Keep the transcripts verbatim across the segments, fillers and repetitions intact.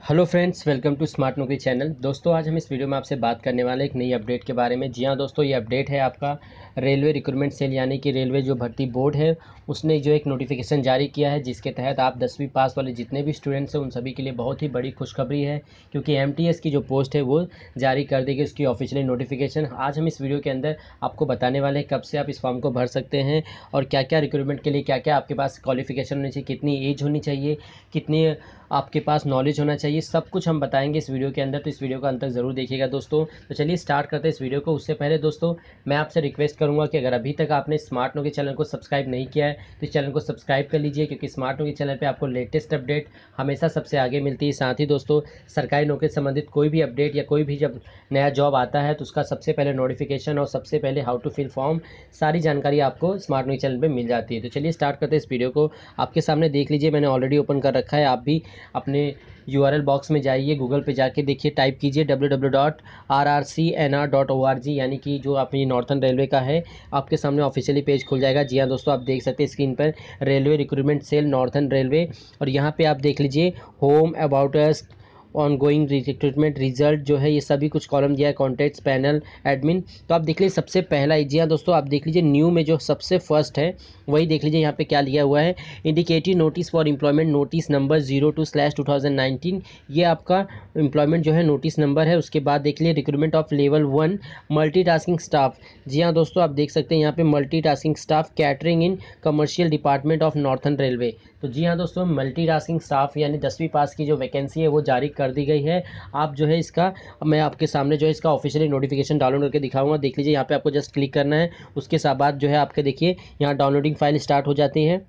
Hello friends, welcome to smart Naukri channel. दोस्तों, आज हम इस वीडियो में आपसे बात करने वाले एक नई अपडेट के बारे में। जी हाँ दोस्तों, ये अपडेट है आपका रेलवे रिक्रूटमेंट सेल यानी कि रेलवे जो भर्ती बोर्ड है उसने जो एक नोटिफिकेशन जारी किया है, जिसके तहत आप दसवीं पास वाले जितने भी स्टूडेंट्स हैं उन सभी के लिए बहुत ही बड़ी खुशखबरी है, क्योंकि एमटीएस की जो पोस्ट है वो जारी कर दी गई, उसकी ऑफिशियली नोटिफिकेशन। आज हम इस वीडियो के अंदर आपको बताने वाले हैं कब से आप इस फॉर्म को भर सकते हैं और क्या क्या रिक्रूटमेंट के लिए क्या क्या आपके पास क्वालिफिकेशन होनी चाहिए, कितनी एज होनी चाहिए, कितनी आपके पास नॉलेज होना चाहिए, सब कुछ हम बताएंगे इस वीडियो के अंदर। तो इस वीडियो को अंत तक ज़रूर देखिएगा दोस्तों। तो चलिए स्टार्ट करते हैं इस वीडियो को। उससे पहले दोस्तों मैं आपसे रिक्वेस्ट करूंगा कि अगर अभी तक आपने स्मार्ट नौकरी चैनल को सब्सक्राइब नहीं किया है तो इस चैनल को सब्सक्राइब कर लीजिए, क्योंकि स्मार्ट नौकरी चैनल पर आपको लेटेस्ट अपडेट हमेशा सबसे आगे मिलती है। साथ ही दोस्तों, सरकारी नौकरी से संबंधित कोई भी अपडेट या कोई भी जब नया जॉब आता है तो उसका सबसे पहले नोटिफिकेशन और सबसे पहले हाउ टू फिल फॉर्म, सारी जानकारी आपको स्मार्ट नौकरी चैनल पर मिल जाती है। तो चलिए स्टार्ट करते हैं इस वीडियो को। आपके सामने देख लीजिए, मैंने ऑलरेडी ओपन कर रखा है। आप भी अपने यूआरएल बॉक्स में जाइए, गूगल पे जाके देखिए, टाइप कीजिए W W W dot R R C N R dot O R G, यानी कि जो अपनी नॉर्थन रेलवे का है। आपके सामने ऑफिशियली पेज खुल जाएगा। जी हाँ दोस्तों, आप देख सकते हैं स्क्रीन पर railway recruitment cell northern railway, और यहाँ पे आप देख लीजिए home, about us, ongoing recruitment, result जो है, ये सभी कुछ कॉलम दिया है, कॉन्टैक्ट्स, पैनल, एडमिन। तो आप देख लीजिए सबसे पहला, जी हाँ दोस्तों, आप देख लीजिए न्यू में जो सबसे फर्स्ट है वही देख लीजिए। यहाँ पे क्या लिया हुआ है, indicative notice for employment notice number zero two slash two thousand nineteen, ये आपका एम्प्लॉयमेंट जो है नोटिस नंबर है। उसके बाद देख लीजिए recruitment of level one multitasking staff. जी हाँ दोस्तों, आप देख सकते हैं यहाँ पे multitasking staff catering in commercial department of northern railway. तो जी हाँ दोस्तों, मल्टीटास्किंग स्टाफ यानी दसवीं पास की जो वैकेंसी है वो जारी कर दी गई है। आप जो है इसका, मैं आपके सामने जो है इसका ऑफिशियली नोटिफिकेशन डाउनलोड करके दिखाऊंगा। देख लीजिए, यहाँ पे आपको जस्ट क्लिक करना है। उसके साथ बाद जो है आपके देखिए यहाँ डाउनलोडिंग फाइल स्टार्ट हो जाती है।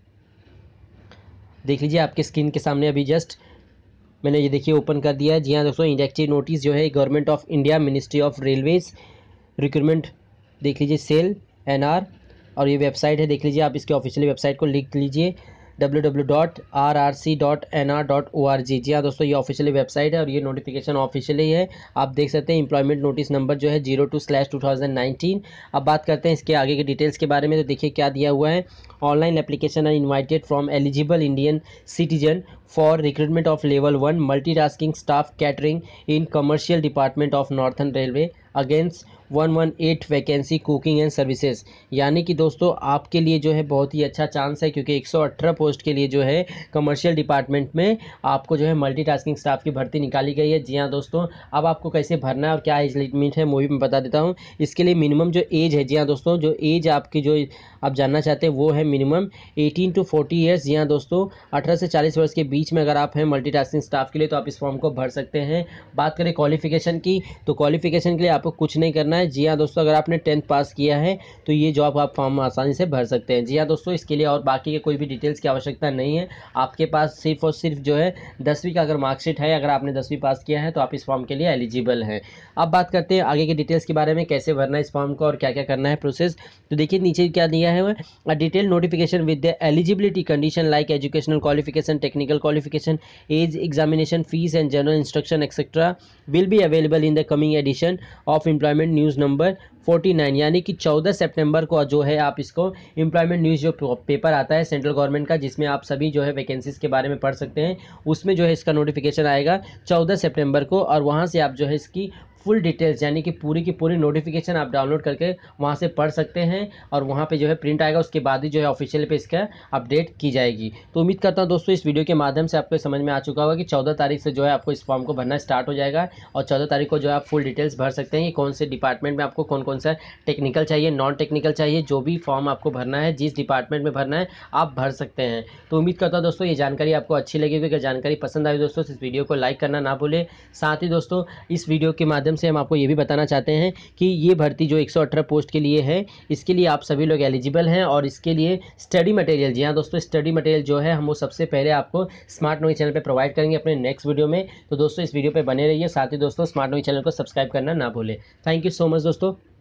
देख लीजिए आपके स्क्रीन के सामने अभी जस्ट मैंने ये देखिए ओपन कर दिया है। जी हाँ दोस्तों, इंडेक्टिव नोटिस जो है government of India, ministry of railways, recruitment, देख लीजिए सेल एनआर, और ये वेबसाइट है। देख लीजिए, आप इसके ऑफिशियल वेबसाइट को लिख लीजिए W W W dot R R C dot N R dot O R G. जी हाँ दोस्तों, ये ऑफिशियली वेबसाइट है और ये नोटिफिकेशन ऑफिशियली है। आप देख सकते हैं एम्प्लॉयमेंट नोटिस नंबर जो है zero two slash two thousand nineteen. अब बात करते हैं इसके आगे के डिटेल्स के बारे में। तो देखिए क्या दिया हुआ है, online application are invited from eligible Indian citizen for recruitment of level one multitasking staff catering in commercial department of northern railway against one one eight vacancy cooking and services. यानी कि दोस्तों आपके लिए जो है बहुत ही अच्छा चांस है, क्योंकि एक सौ अठारह पोस्ट के लिए जो है कमर्शियल डिपार्टमेंट में आपको जो है मल्टीटास्किंग स्टाफ की भर्ती निकाली गई है। जी हाँ दोस्तों, अब आपको कैसे भरना है और क्या एज लिमिट है वो भी मैं बता देता हूँ। इसके लिए मिनिमम जो एज है, जी हाँ दोस्तों, जो एज आपकी जो आप जानना चाहते हैं वो है minimum eighteen to forty years. जी हाँ दोस्तों, अठारह से चालीस वर्ष के बीच में अगर आप हैं मल्टीटास्किंग स्टाफ के लिए तो आप इस फॉर्म को भर सकते हैं। बात करें क्वालिफिकेशन की, तो क्वालिफिकेशन के लिए आपको कुछ नहीं करना है। जी हाँ दोस्तों, अगर आपने टेंथ पास किया है तो ये जॉब आप फॉर्म आसानी से भर सकते हैं। जी हाँ दोस्तों, इसके लिए और बाकी के कोई भी डिटेल्स की आवश्यकता नहीं है। आपके पास सिर्फ और सिर्फ जो है दसवीं का अगर मार्कशीट है, अगर आपने दसवीं पास किया है तो आप इस फॉर्म के लिए एलिजिबल हैं। अब बात करते हैं आगे के डिटेल्स के बारे में, कैसे भरना है इस फॉर्म को और क्या क्या करना है प्रोसेस। तो देखिए नीचे क्या दिया है, a detail notification with the eligibility condition like educational qualification, technical qualification, age, examination fee and general instruction etcetera will be available in the coming edition of employment news number forty nine. यानी कि चौदह सितंबर को जो है आप इसको employment news जो paper आता है सेंट्रल गवर्नमेंट का, जिसमें आप सभी जो है वैकेंसीज के बारे में पढ़ सकते हैं, उसमें जो है इसका नोटिफिकेशन आएगा चौदह सितंबर को, और वहाँ से आप जो है इसकी फुल डिटेल्स यानी कि पूरी की पूरी नोटिफिकेशन आप डाउनलोड करके वहाँ से पढ़ सकते हैं, और वहाँ पे जो है प्रिंट आएगा। उसके बाद ही जो है ऑफिशियल पे इसका अपडेट की जाएगी। तो उम्मीद करता हूँ दोस्तों इस वीडियो के माध्यम से आपको समझ में आ चुका होगा कि चौदह तारीख से जो है आपको इस फॉर्म को भरना स्टार्ट हो जाएगा, और चौदह तारीख को जो है आप फुल डिटेल्स भर सकते हैं कि कौन से डिपार्टमेंट में आपको कौन कौन सा टेक्निकल चाहिए, नॉन टेक्निकल चाहिए, जो भी फॉर्म आपको भरना है, जिस डिपार्टमेंट में भरना है आप भर सकते हैं। तो उम्मीद करता हूँ दोस्तों ये जानकारी आपको अच्छी लगेगी। अगर जानकारी पसंद आई दोस्तों तो इस वीडियो को लाइक करना ना भूलें। साथ ही दोस्तों इस वीडियो के माध्यम से हम आपको ये भी बताना चाहते हैं कि ये भर्ती जो एक सौ अठारह पोस्ट के लिए है, इसके लिए आप सभी लोग एलिजिबल हैं, और इसके लिए स्टडी मटेरियल, जी हाँ दोस्तों, स्टडी मटेरियल जो है हम वो सबसे पहले आपको स्मार्ट नौकरी चैनल पे प्रोवाइड करेंगे अपने नेक्स्ट वीडियो में। तो दोस्तों इस वीडियो पे बने रहिए। साथ ही दोस्तों स्मार्ट नौकरी चैनल को सब्सक्राइब करना ना भूलें। थैंक यू सो मच दोस्तों।